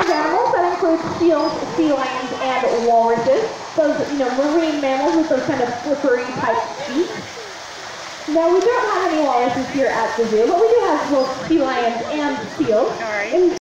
of animals. That includes seals, sea lions, and walruses. Those, marine mammals with those kind of slippery type feet. Now, we don't have any walruses here at the zoo, but we do have both sea lions and seals. All right.